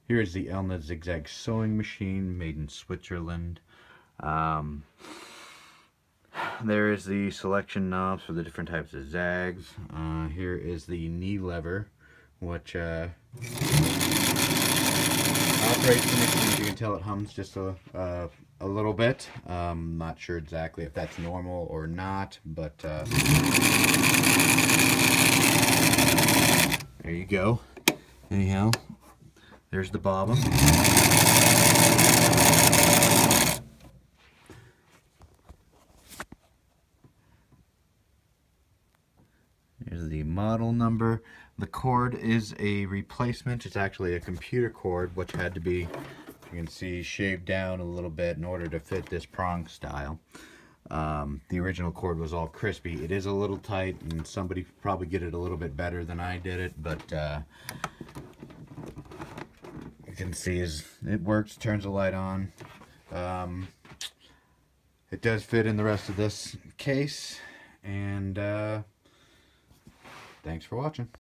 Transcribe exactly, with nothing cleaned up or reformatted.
Here is the Elna Zigzag sewing machine made in Switzerland. Um, there is the selection knobs for the different types of zags. Uh, here is the knee lever, which uh, operates the machine. You can tell it hums just a, uh, a little bit. Um, not sure exactly if that's normal or not, but uh, there you go. Anyhow, there's the bobbin. Here's the model number. The cord is a replacement. It's actually a computer cord, which had to be, you can see, shaved down a little bit in order to fit this prong style. Um, the original cord was all crispy. It is a little tight, and somebody probably get it a little bit better than I did it, but uh, you can see is it works, turns the light on. Um, it does fit in the rest of this case, and uh, thanks for watching.